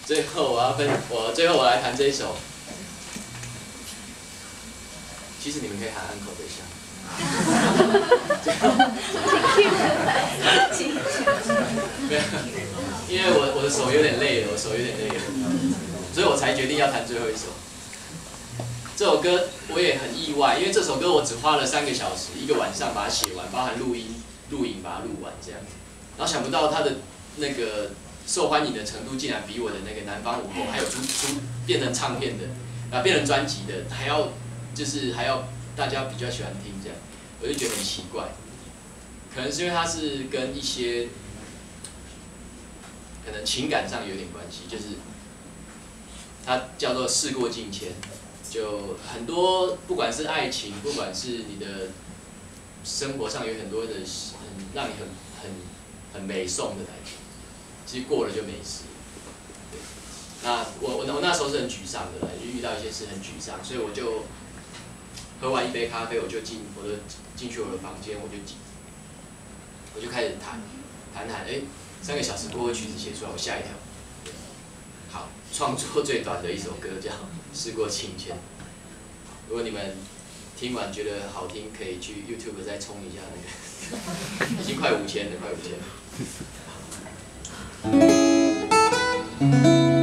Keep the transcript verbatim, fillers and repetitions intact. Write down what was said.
最后我要分，我最后我来弹这一首。其实你们可以喊安口的一下。没有，因为我我的手有点累了，我手有点累了，所以我才决定要弹最后一首。这首歌我也很意外，因为这首歌我只花了三个小时，一个晚上把它写完，包含录音、录影把它录完这样。然后想不到它的那个受欢迎的程度，竟然比我的那个《南方午后》还有出出变成唱片的，啊变成专辑的还要，就是还要大家比较喜欢听这样，我就觉得很奇怪。可能是因为它是跟一些可能情感上有点关系，就是它叫做事过境迁。就很多，不管是爱情，不管是你的生活上有很多的很让你很很很美颂的感觉，其实过了就没事。对，那我我我那时候是很沮丧的，就遇到一些事很沮丧，所以我就喝完一杯咖啡，我就进我的进去我的房间，我就我就开始弹弹弹，哎，三个小时过后曲子写出来，我吓一跳。好，创作最短的一首歌叫《事过境迁》。如果你们听完觉得好听，可以去 YouTube 再冲一下那个，已经快五千了，快五千了。